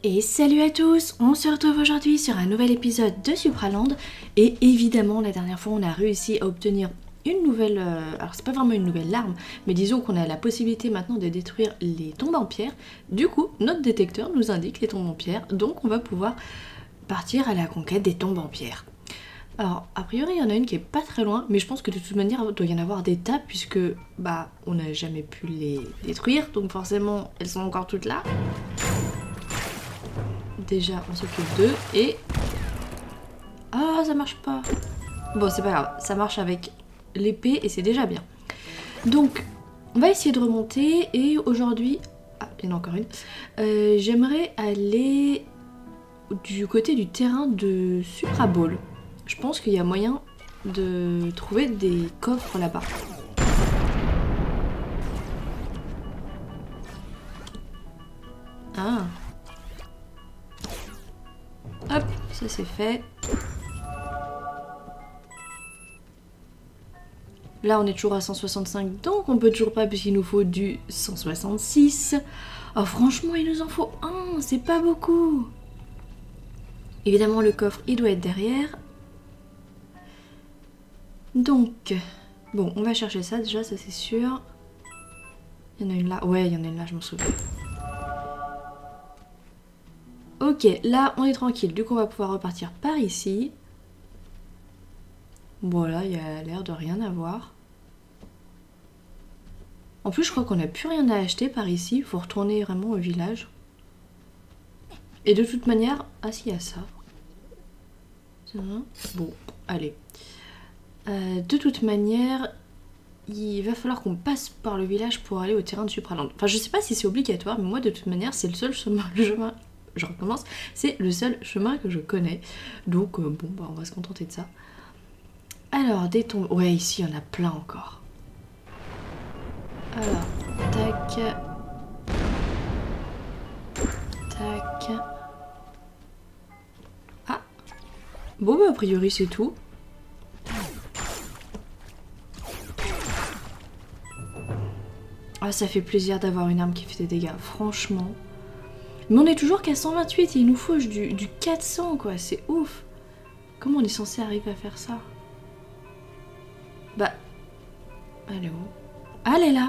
Et salut à tous, on se retrouve aujourd'hui sur un nouvel épisode de Supraland. Et évidemment la dernière fois on a réussi à obtenir une nouvelle, alors c'est pas vraiment une nouvelle arme, mais disons qu'on a la possibilité maintenant de détruire les tombes en pierre. Du coup notre détecteur nous indique les tombes en pierre, donc on va pouvoir partir à la conquête des tombes en pierre. Alors a priori il y en a une qui est pas très loin, mais je pense que de toute manière il doit y en avoir des tas puisque bah on n'a jamais pu les détruire, donc forcément elles sont encore toutes là. Déjà on s'occupe d'eux et... Ah ça marche pas. Bon c'est pas grave, ça marche avec l'épée et c'est déjà bien. Donc on va essayer de remonter et aujourd'hui... Ah il y en a encore une. J'aimerais aller du côté du terrain de Supra Ball. Je pense qu'il y a moyen de trouver des coffres là-bas. Ah. Hop, ça c'est fait. Là on est toujours à 165, donc on peut toujours pas puisqu'il nous faut du 166. Oh franchement il nous en faut un, c'est pas beaucoup. Évidemment le coffre il doit être derrière. Donc, bon on va chercher ça déjà, ça c'est sûr. Il y en a une là, ouais il y en a une là, je m'en souviens. Ok, là on est tranquille, du coup on va pouvoir repartir par ici. Voilà, il y a l'air de rien avoir. En plus je crois qu'on n'a plus rien à acheter par ici, il faut retourner vraiment au village. Et de toute manière... Ah si, il y a ça. Bon, allez. De toute manière, il va falloir qu'on passe par le village pour aller au terrain de Supraland. Enfin je sais pas si c'est obligatoire, mais moi de toute manière c'est le seul chemin... Je recommence, c'est le seul chemin que je connais. Donc bon, bah, on va se contenter de ça. Alors, des tombes... Ouais, ici, il y en a plein encore. Alors, tac. Tac. Ah. Bon, bah, a priori, c'est tout. Ah, ça fait plaisir d'avoir une arme qui fait des dégâts, franchement. Mais on est toujours qu'à 128 et il nous faut du 400, quoi. C'est ouf. Comment on est censé arriver à faire ça? Bah... Elle est où? Ah, elle est là!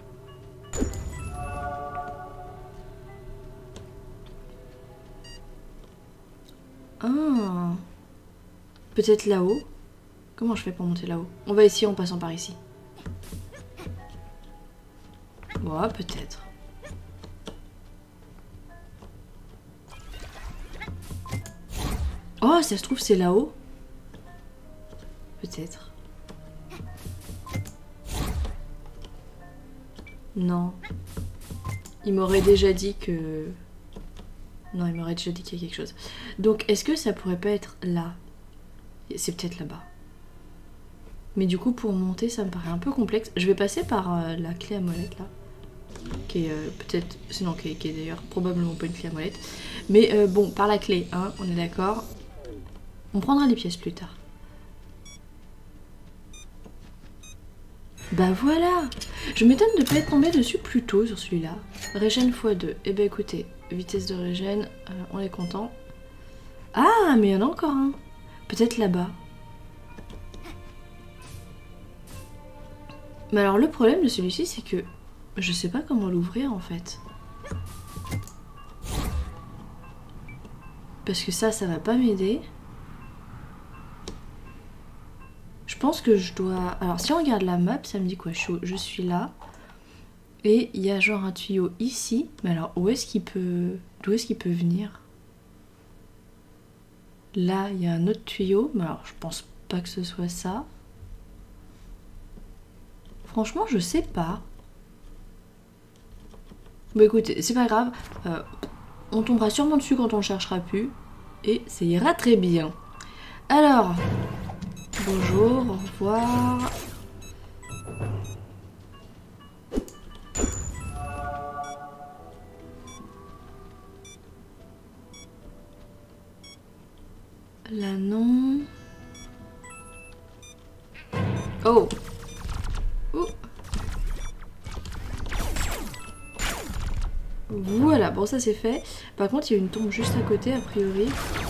Ah. Peut-être là-haut? Comment je fais pour monter là-haut? On va essayer en passant par ici. Ouais, peut-être. Oh, ça se trouve, c'est là-haut? Peut-être. Non. Il m'aurait déjà dit que... Non, il m'aurait déjà dit qu'il y a quelque chose. Donc, est-ce que ça pourrait pas être là? C'est peut-être là-bas. Mais du coup, pour monter, ça me paraît un peu complexe. Je vais passer par la clé à molette, là. Qui est peut-être... Sinon, qui est d'ailleurs probablement pas une clé à molette. Mais bon, par la clé, hein, on est d'accord. On prendra les pièces plus tard. Bah voilà! Je m'étonne de ne pas être tombée dessus plus tôt sur celui-là. Régène x2. Eh ben écoutez, vitesse de régène, on est content. Ah, mais il y en a encore un. Peut-être là-bas. Mais alors le problème de celui-ci, c'est que je sais pas comment l'ouvrir en fait. Parce que ça va pas m'aider. Je pense que je dois... Alors si on regarde la map, ça me dit quoi? Je suis là. Et il y a genre un tuyau ici. Mais alors où est-ce qu'il peut... D'où est-ce qu'il peut venir? Là, il y a un autre tuyau. Mais alors je pense pas que ce soit ça. Franchement, je sais pas. Bon écoutez, c'est pas grave. On tombera sûrement dessus quand on le cherchera plus. Et ça ira très bien. Alors... Bonjour, au revoir. Là non. Oh. Ouh. Voilà, bon ça c'est fait. Par contre il y a une tombe juste à côté a priori.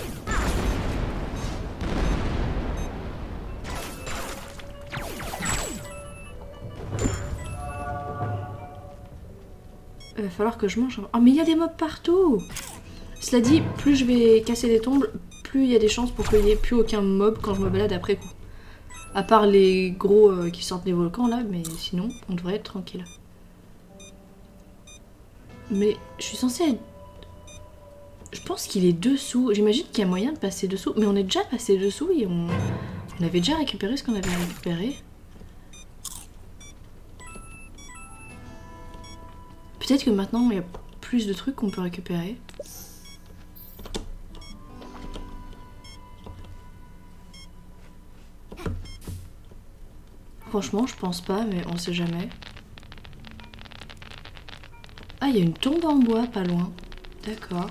Il va falloir que je mange. Oh mais il y a des mobs partout. Cela dit, plus je vais casser des tombes, plus il y a des chances pour qu'il n'y ait plus aucun mob quand je me balade après coup. À part les gros qui sortent des volcans là, mais sinon on devrait être tranquille. Mais je suis censée être... Je pense qu'il est dessous. J'imagine qu'il y a moyen de passer dessous. Mais on est déjà passé dessous et on avait déjà récupéré ce qu'on avait récupéré. Peut-être que maintenant il y a plus de trucs qu'on peut récupérer. Franchement, je pense pas, mais on sait jamais. Ah, il y a une tombe en bois pas loin. D'accord.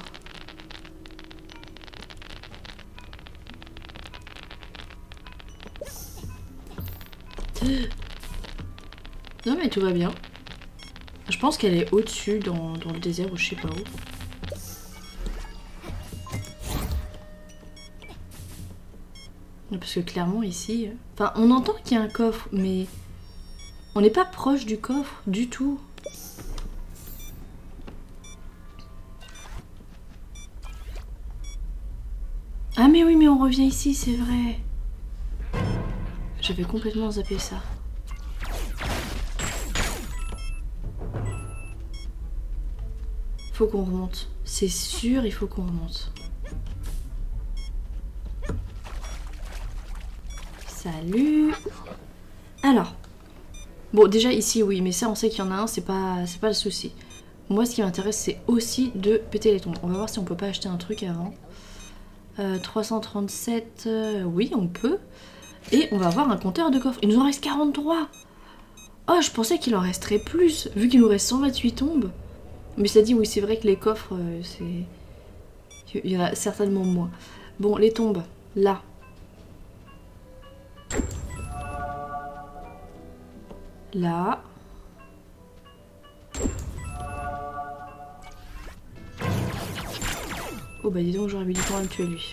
Non mais tout va bien. Je pense qu'elle est au-dessus dans le désert ou je sais pas où. Parce que clairement ici... Enfin, on entend qu'il y a un coffre, mais... On n'est pas proche du coffre du tout. Ah mais oui, mais on revient ici, c'est vrai. J'avais complètement zappé ça. Faut qu'on remonte. C'est sûr, il faut qu'on remonte. Salut. Alors. Bon, déjà ici, oui, mais ça, on sait qu'il y en a un, c'est pas le souci. Moi, ce qui m'intéresse, c'est aussi de péter les tombes. On va voir si on peut pas acheter un truc avant. 337, oui, on peut. Et on va avoir un compteur de coffres. Il nous en reste 43. Oh, je pensais qu'il en resterait plus, vu qu'il nous reste 128 tombes. Mais ça dit, oui, c'est vrai que les coffres, c'est... Il y en a certainement moins. Bon, les tombes, là. Là. Oh bah dis donc, j'aurais mis du temps à me tuer lui.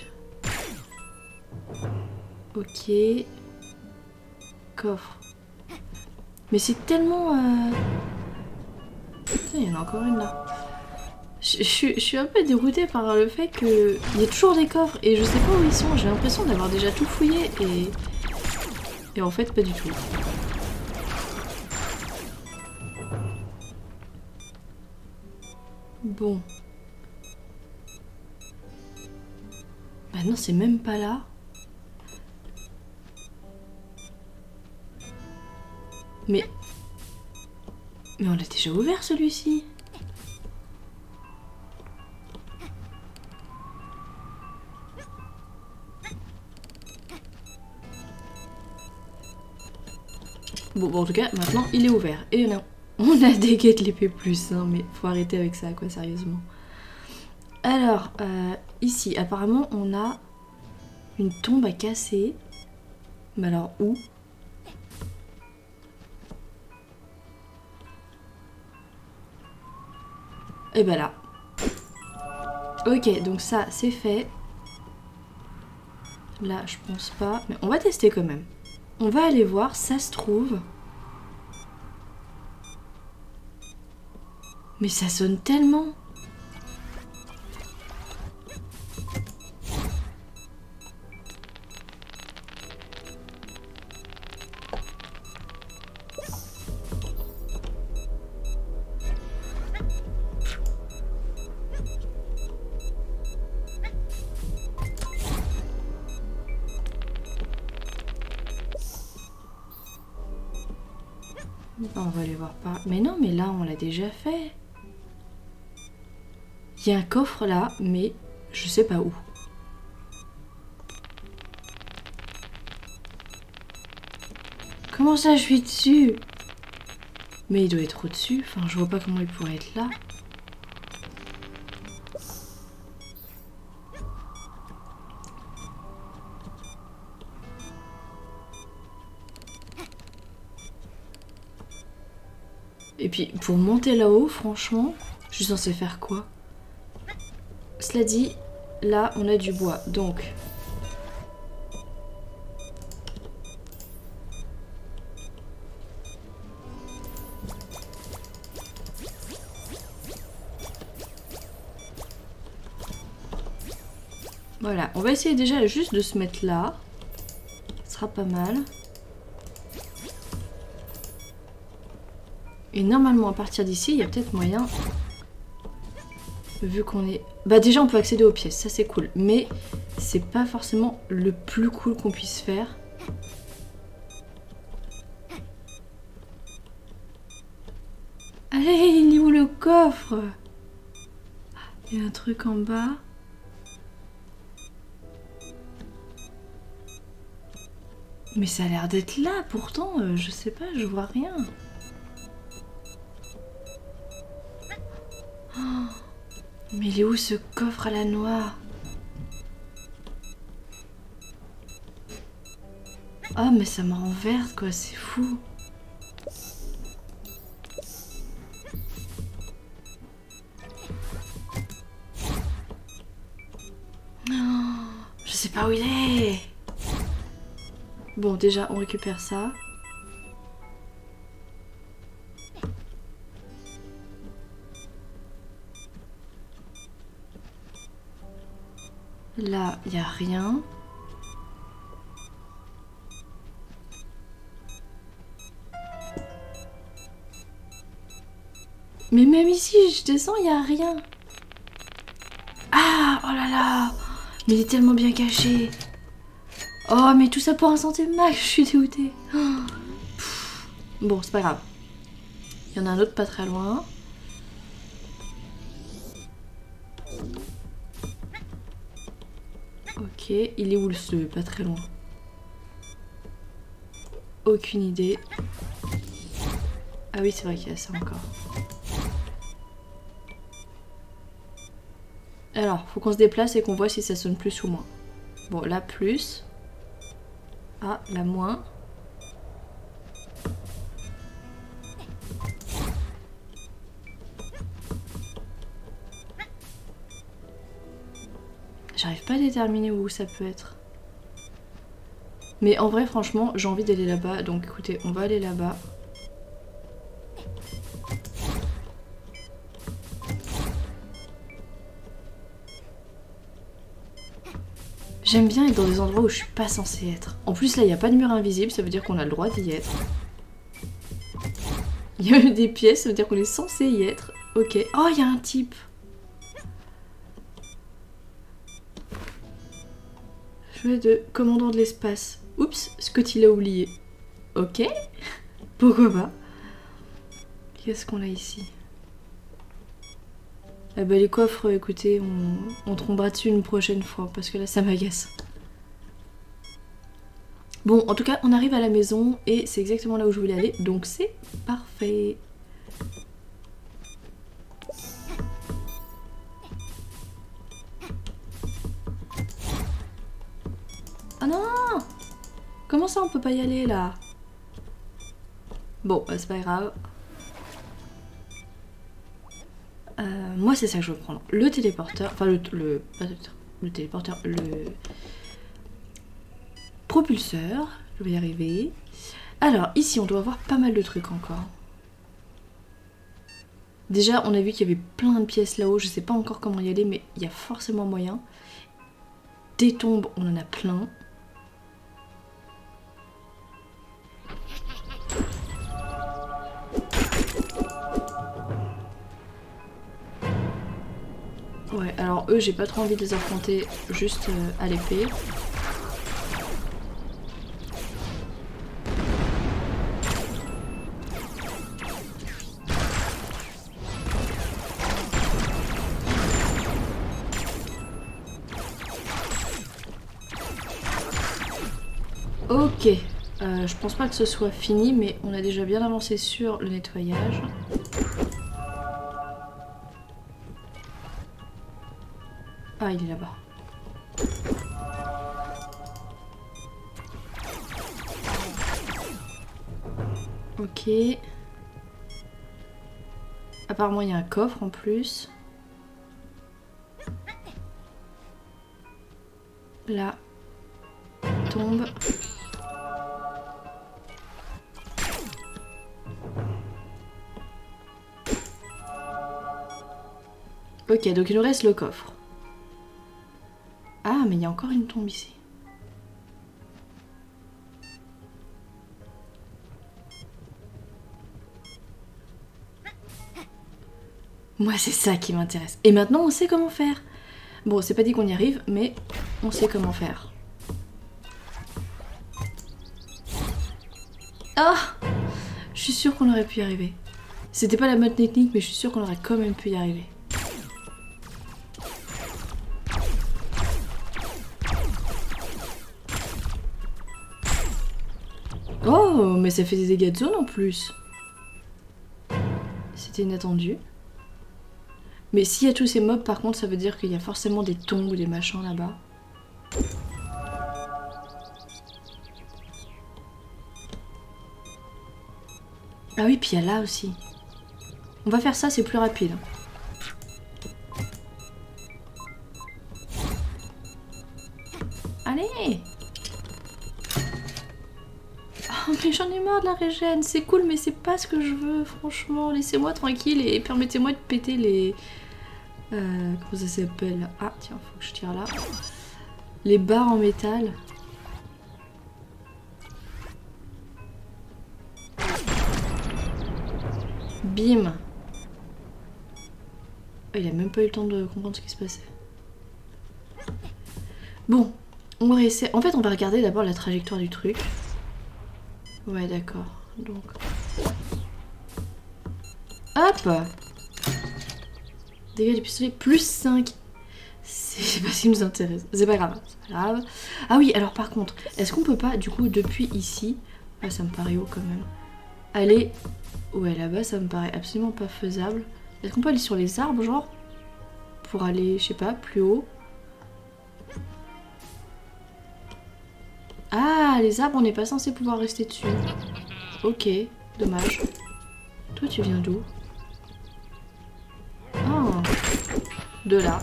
Ok. Coffre. Mais c'est tellement... Putain, il y en a encore une là. Je suis un peu déroutée par le fait qu'il y a toujours des coffres et je sais pas où ils sont. J'ai l'impression d'avoir déjà tout fouillé et en fait pas du tout. Bon. Bah non, c'est même pas là. Mais on l'a déjà ouvert celui-ci. Bon, en tout cas, maintenant il est ouvert. Et non, on a des quêtes l'épée plus, hein, mais faut arrêter avec ça, quoi, sérieusement. Alors, ici, apparemment, on a une tombe à casser. Mais alors, où? Et ben là. Ok, donc ça, c'est fait. Là, je pense pas. Mais on va tester quand même. On va aller voir, ça se trouve. Mais ça sonne tellement. On va aller voir par... Mais non, mais là, on l'a déjà fait. Il y a un coffre là, mais je sais pas où. Comment ça, je suis dessus? Mais il doit être au-dessus. Enfin, je vois pas comment il pourrait être là. Et puis, pour monter là-haut, franchement, Je suis censée faire quoi? Cela dit, là on a du bois, donc... Voilà, on va essayer déjà juste de se mettre là. Ce sera pas mal. Et normalement à partir d'ici, il y a peut-être moyen... Vu qu'on est... Bah déjà on peut accéder aux pièces, ça c'est cool. Mais c'est pas forcément le plus cool qu'on puisse faire. Allez, il est où le coffre? Il y a un truc en bas. Mais ça a l'air d'être là, pourtant, je sais pas, je vois rien. Oh, mais il est où ce coffre à la noix? Ah, mais ça me rend verte, quoi, c'est fou. Oh, je sais pas où il est. Bon, déjà, on récupère ça. Là, il n'y a rien. Mais même ici, je descends, il n'y a rien. Ah, oh là là. Mais il est tellement bien caché. Oh, mais tout ça pour un centime max, je suis dégoûtée. Oh. Bon, c'est pas grave. Il y en a un autre pas très loin. Ok, il est où ce pas très loin? Aucune idée. Ah oui, c'est vrai qu'il y a ça encore. Alors, faut qu'on se déplace et qu'on voit si ça sonne plus ou moins. Bon, là, plus. Ah, là, moins. J'arrive pas à déterminer où ça peut être. Mais en vrai, franchement, j'ai envie d'aller là-bas. Donc écoutez, on va aller là-bas. J'aime bien être dans des endroits où je suis pas censée être. En plus, là, il n'y a pas de mur invisible, ça veut dire qu'on a le droit d'y être. Il y a des pièces, ça veut dire qu'on est censé y être. Ok. Oh, il y a un type. Jouet de commandant de l'espace. Oups, Scotty l'a oublié. Ok. Pourquoi pas. Qu'est-ce qu'on a ici? Ah bah les coffres, écoutez, on tombera dessus une prochaine fois, parce que là, ça m'agace. Bon, en tout cas, on arrive à la maison, et c'est exactement là où je voulais aller, donc c'est parfait. Ah non! Comment ça, on peut pas y aller, là? Bon, bah, c'est pas grave. Moi, c'est ça que je veux prendre. Le téléporteur, enfin le téléporteur, le propulseur. Je vais y arriver. Alors, ici, on doit avoir pas mal de trucs encore. Déjà, on a vu qu'il y avait plein de pièces là-haut. Je sais pas encore comment y aller, mais il y a forcément moyen. Des tombes, on en a plein. Ouais, alors eux, j'ai pas trop envie de les affronter juste à l'épée. Ok, je pense pas que ce soit fini, mais on a déjà bien avancé sur le nettoyage. Ah, il est là-bas. Ok. Apparemment il y a un coffre en plus. Là. Tombe. Ok, donc il nous reste le coffre. Ah, mais il y a encore une tombe ici. Moi, c'est ça qui m'intéresse. Et maintenant, on sait comment faire. Bon, c'est pas dit qu'on y arrive, mais on sait comment faire. Ah! Je suis sûre qu'on aurait pu y arriver. C'était pas la bonne technique, mais je suis sûre qu'on aurait quand même pu y arriver. Oh, mais ça fait des dégâts de zone en plus. C'était inattendu. Mais s'il y a tous ces mobs, par contre, ça veut dire qu'il y a forcément des tombes ou des machins là-bas. Ah oui, puis il y a là aussi. On va faire ça, c'est plus rapide. Allez! Oh, mais j'en ai marre de la régène. C'est cool, mais c'est pas ce que je veux, franchement. Laissez-moi tranquille et permettez-moi de péter les... comment ça s'appelle? Ah, tiens, faut que je tire là. Les barres en métal. Bim! Oh, il a même pas eu le temps de comprendre ce qui se passait. Bon, on va essayer... En fait, on va regarder d'abord la trajectoire du truc. Ouais, d'accord. Donc... Hop! Dégâts du pistolet, plus 5. C'est pas ce qui nous intéresse. C'est pas grave, c'est pas grave. Ah oui, alors par contre, est-ce qu'on peut pas, du coup, depuis ici... Ah, ça me paraît haut quand même. Aller... Ouais, là-bas, ça me paraît absolument pas faisable. Est-ce qu'on peut aller sur les arbres, genre? Pour aller, je sais pas, plus haut? Ah, les arbres, on n'est pas censé pouvoir rester dessus. Ok, dommage. Toi, tu viens d'où? Ah, de là.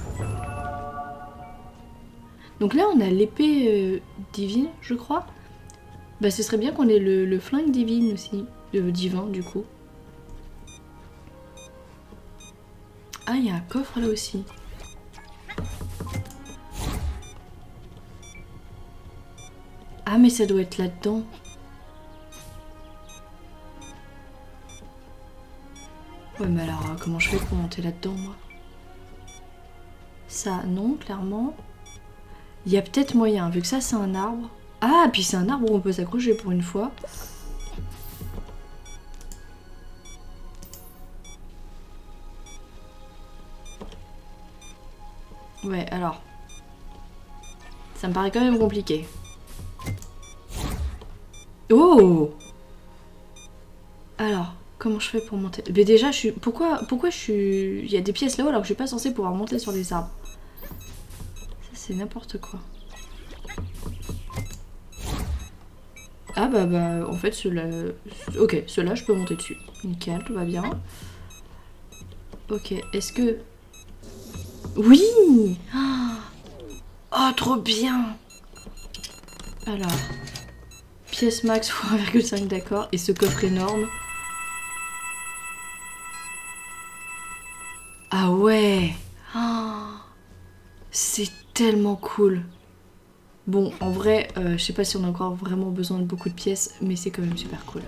Donc là, on a l'épée divine, je crois. Bah, ce serait bien qu'on ait le flingue divine aussi. Divin, du coup. Ah, il y a un coffre là aussi. Ah, mais ça doit être là-dedans. Ouais, mais alors, comment je fais pour monter là-dedans, moi? Ça, non, clairement. Il y a peut-être moyen, vu que ça, c'est un arbre. Ah, puis c'est un arbre où on peut s'accrocher pour une fois. Ouais, alors... Ça me paraît quand même compliqué. Oh! Alors, comment je fais pour monter? Mais déjà, je suis... Pourquoi je suis... Il y a des pièces là-haut alors que je suis pas censée pouvoir monter sur les arbres. Ça, c'est n'importe quoi. Ah bah, en fait, ceux-là... Ok, ceux-là, je peux monter dessus. Nickel, tout va bien. Ok, est-ce que... Oui! Oh, trop bien! Alors... Pièce max pour 1,5, d'accord. Et ce coffre énorme. Ah ouais! C'est tellement cool! Bon, en vrai, je sais pas si on a encore vraiment besoin de beaucoup de pièces, mais c'est quand même super cool.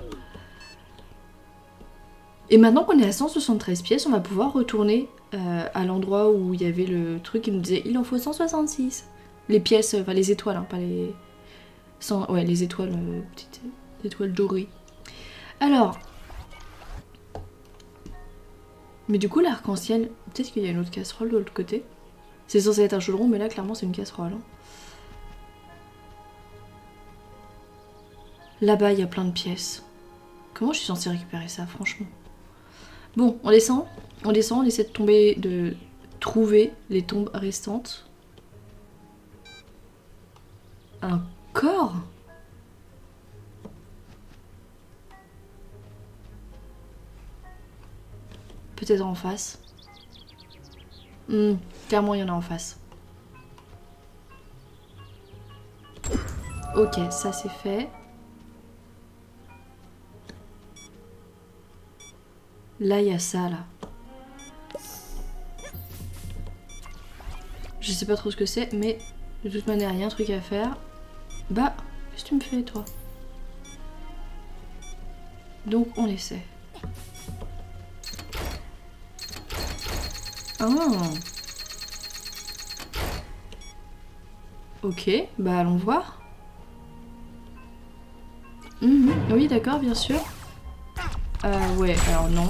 Et maintenant qu'on est à 173 pièces, on va pouvoir retourner à l'endroit où il y avait le truc qui nous disait il en faut 166. Les pièces, enfin les étoiles, hein, pas les... Ouais, les étoiles, petites étoiles dorées. Alors... Mais du coup, l'arc-en-ciel, peut-être qu'il y a une autre casserole de l'autre côté. C'est censé être un chaudron, mais là, clairement, c'est une casserole. Hein. Là-bas, il y a plein de pièces. Comment je suis censée récupérer ça, franchement? Bon, on descend, on essaie de tomber, de trouver les tombes restantes. Un corps? peut-être en face. Clairement, il y en a en face. Ok, ça c'est fait. Là, il y a ça, là. Je sais pas trop ce que c'est, mais de toute manière, il y a un truc à faire. Bah, qu'est-ce que tu me fais, toi? Donc, on essaie. Ah. Ok, bah allons voir. Oui, d'accord, bien sûr. Ouais, alors non.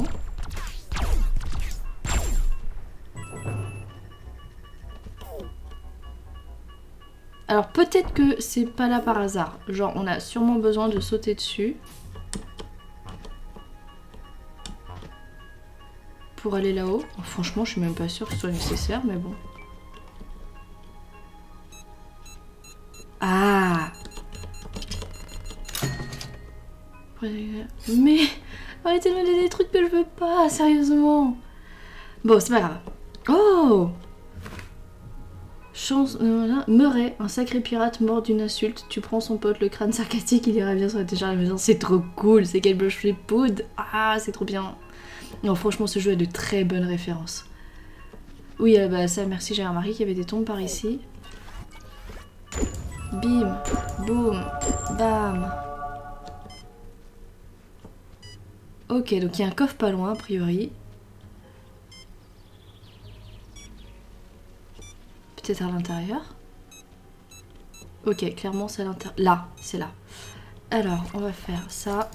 Alors peut-être que c'est pas là par hasard. Genre, on a sûrement besoin de sauter dessus. Pour aller là-haut. Franchement, je suis même pas sûre que ce soit nécessaire, mais bon. Ah! Mais arrêtez de me donner des trucs que je veux pas, sérieusement. Bon, c'est pas grave. Oh! Chance... Murray, un sacré pirate mort d'une insulte. Tu prends son pote, le crâne sarcastique, il ira bien sur la déjà à la maison. C'est trop cool, c'est quel blush poudre. Ah, c'est trop bien. Non, franchement, ce jeu a de très bonnes références. Oui, bah ça, merci, j'ai remarqué qu'il y avait des tombes par ici. Bim, boum, bam. Ok, donc il y a un coffre pas loin, a priori. Peut-être à l'intérieur. Ok, clairement c'est à l'intérieur. Là, c'est là. Alors, on va faire ça.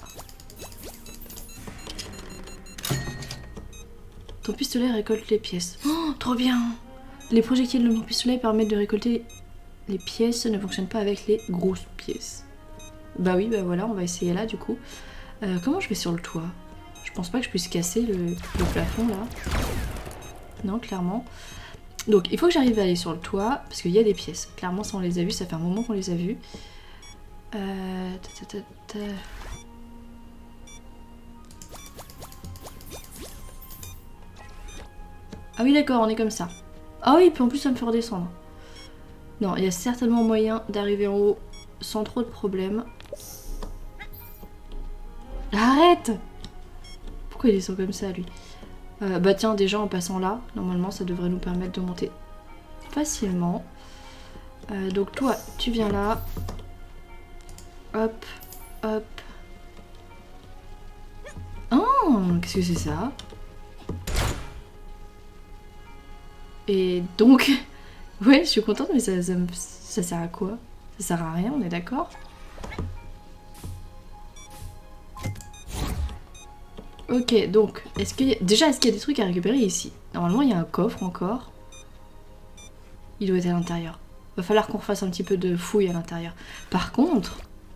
Ton pistolet récolte les pièces. Oh, trop bien! Les projectiles de mon pistolet permettent de récolter les pièces. Ne fonctionnent pas avec les grosses pièces. Bah oui, bah voilà, on va essayer là du coup. Comment je vais sur le toit? Je pense pas que je puisse casser le plafond là. Non, clairement. Donc il faut que j'arrive à aller sur le toit parce qu'il y a des pièces. Clairement, ça on les a vues, ça fait un moment qu'on les a vues. Ah oui, d'accord, on est comme ça. Ah oui, puis en plus ça me fait redescendre. Non, il y a certainement moyen d'arriver en haut sans trop de problèmes. Arrête! Pourquoi il descend comme ça, lui? Bah tiens, déjà en passant là, normalement ça devrait nous permettre de monter facilement. Donc toi, tu viens là. Hop, hop. Oh, qu'est-ce que c'est ça? Et donc, ouais, je suis contente, mais ça sert à quoi? Ça sert à rien, on est d'accord? Ok, donc, est-ce qu'il y a... Déjà, est-ce qu'il y a des trucs à récupérer ici? Normalement, il y a un coffre encore. Il doit être à l'intérieur. Va falloir qu'on refasse un petit peu de fouille à l'intérieur. Par contre...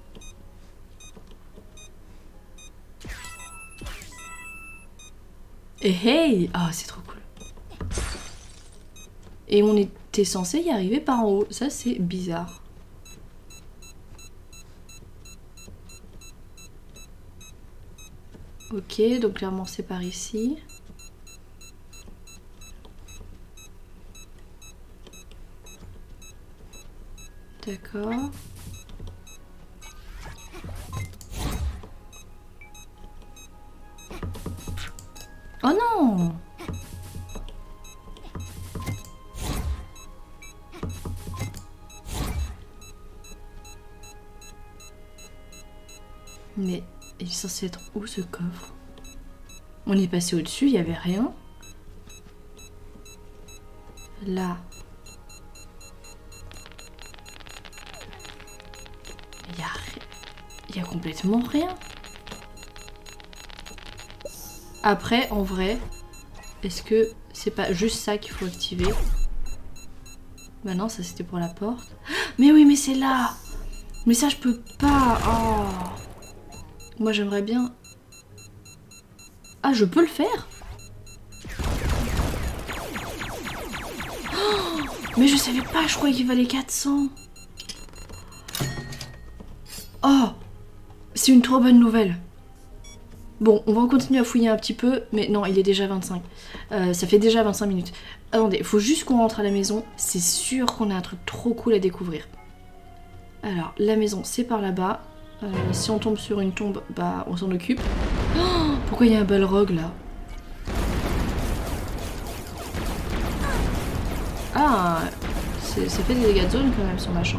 Et hey! Ah, c'est trop cool. Et on était censé y arriver par en haut. Ça, c'est bizarre. Ok, donc clairement c'est par ici. D'accord. Oh non! Mais il est censé être où ce coffre? On est passé au-dessus, il n'y avait rien. Là. Il y a complètement rien. Après, en vrai, est-ce que c'est pas juste ça qu'il faut activer? Bah non, ça c'était pour la porte. Mais oui, mais c'est là! Mais ça, je peux pas. Oh. Moi, j'aimerais bien... Ah, je peux le faire? Oh, mais je savais pas, je croyais qu'il valait 400. Oh, c'est une trop bonne nouvelle. Bon, on va continuer à fouiller un petit peu, mais non, il est déjà 25. Ça fait déjà 25 minutes. Attendez, faut juste qu'on rentre à la maison. C'est sûr qu'on a un truc trop cool à découvrir. Alors, la maison, c'est par là-bas. Si on tombe sur une tombe, bah, on s'en occupe. Oh, pourquoi il y a un balrog, là? Ah, ça fait des dégâts de zone, quand même, son machin.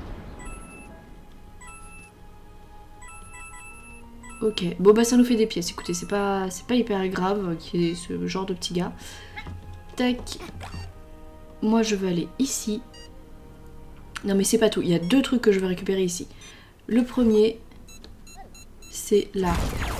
Ok, bon bah ça nous fait des pièces, écoutez, c'est pas hyper grave qu'il y ait ce genre de petit gars. Tac. Moi je veux aller ici. Non mais c'est pas tout, il y a 2 trucs que je veux récupérer ici. Le premier, c'est là.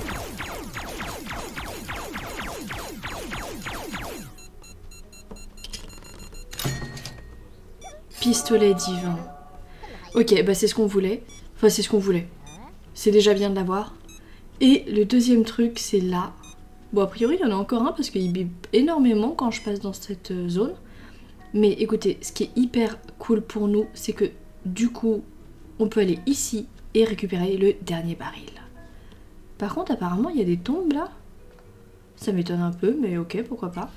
Pistolet divin. Ok, bah c'est ce qu'on voulait. Enfin c'est ce qu'on voulait. C'est déjà bien de l'avoir. Et le deuxième truc, c'est là. Bon, a priori, il y en a encore un parce qu'il bip énormément quand je passe dans cette zone. Mais écoutez, ce qui est hyper cool pour nous, c'est que du coup, on peut aller ici et récupérer le dernier baril. Par contre, apparemment, il y a des tombes là. Ça m'étonne un peu, mais ok, pourquoi pas.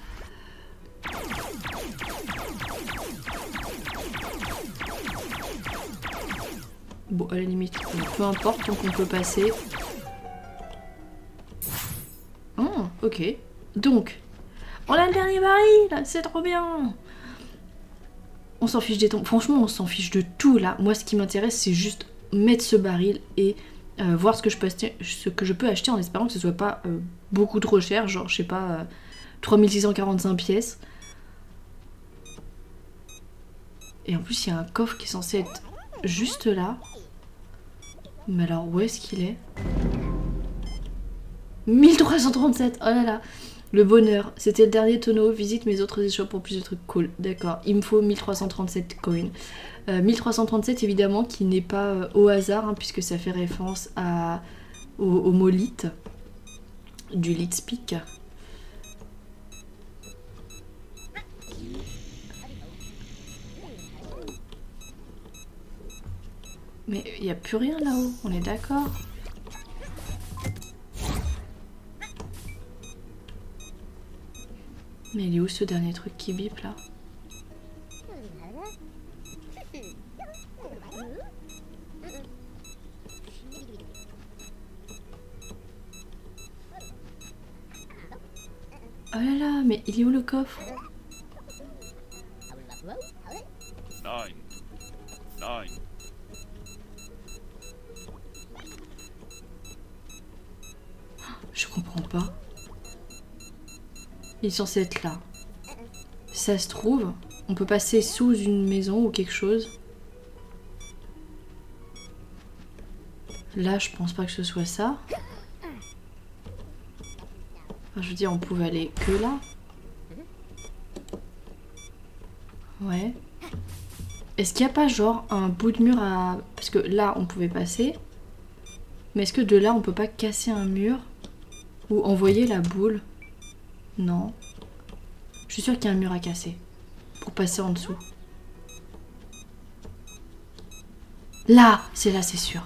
Bon, à la limite, peu importe, tant qu'on peut passer. Oh, ok. Donc, on a le dernier baril, c'est trop bien. On s'en fiche des tombes. Franchement, on s'en fiche de tout là. Moi, ce qui m'intéresse, c'est juste mettre ce baril et voir ce que je peux acheter en espérant que ce soit pas beaucoup trop cher. Genre, je sais pas, 3645 pièces. Et en plus, il y a un coffre qui est censé être juste là. Mais alors, où est-ce qu'il est ? 1337, oh là là. Le bonheur, c'était le dernier tonneau. Visite mes autres échoppes pour plus de trucs cool. D'accord, il me faut 1337 coins. 1337 évidemment qui n'est pas au hasard hein, puisque ça fait référence au mot lit du lit speak. Mais il n'y a plus rien là-haut, on est d'accord? Mais il est où ce dernier truc qui bip là? Oh là là, mais il est où le coffre? Je comprends pas. Il est censé être là. Ça se trouve, on peut passer sous une maison ou quelque chose. Là, je pense pas que ce soit ça. Enfin, je veux dire, on pouvait aller que là. Ouais. Est-ce qu'il n'y a pas genre un bout de mur à... Parce que là, on pouvait passer. Mais est-ce que de là, on peut pas casser un mur? Ou envoyer la boule? Non. Je suis sûre qu'il y a un mur à casser. Pour passer en dessous. Là! C'est là, c'est sûr.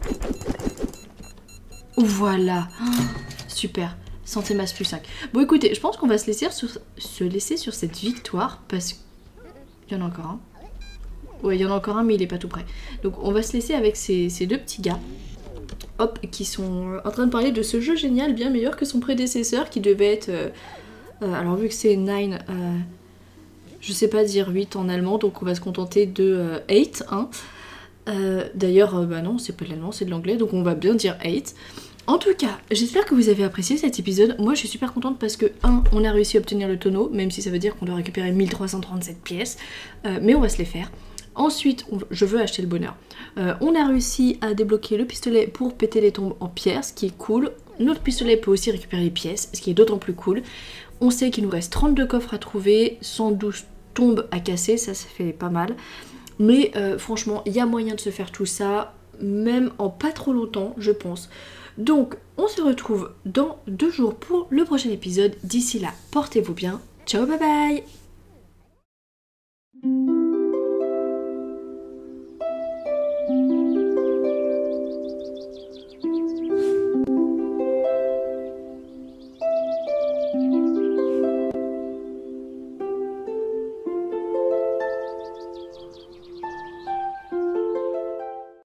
Voilà. Oh, super. Santé masse plus 5. Bon écoutez, je pense qu'on va se laisser sur cette victoire. Parce qu'il y en a encore un. Ouais, il y en a encore un, mais il est pas tout près. Donc on va se laisser avec ces 2 petits gars. Hop, qui sont en train de parler de ce jeu génial, bien meilleur que son prédécesseur, qui devait être... alors vu que c'est 9, je sais pas dire 8 en allemand, donc on va se contenter de 8. Hein. D'ailleurs, bah non, c'est pas de l'allemand, c'est de l'anglais, donc on va bien dire 8. En tout cas, j'espère que vous avez apprécié cet épisode. Moi, je suis super contente parce que, 1, on a réussi à obtenir le tonneau, même si ça veut dire qu'on doit récupérer 1337 pièces, mais on va se les faire. Ensuite, je veux acheter le bonheur. On a réussi à débloquer le pistolet pour péter les tombes en pierre, ce qui est cool. Notre pistolet peut aussi récupérer les pièces, ce qui est d'autant plus cool. On sait qu'il nous reste 32 coffres à trouver, 112 tombes à casser, ça fait pas mal. Mais franchement, il y a moyen de se faire tout ça, même en pas trop longtemps, je pense. Donc, on se retrouve dans 2 jours pour le prochain épisode. D'ici là, portez-vous bien. Ciao, bye bye!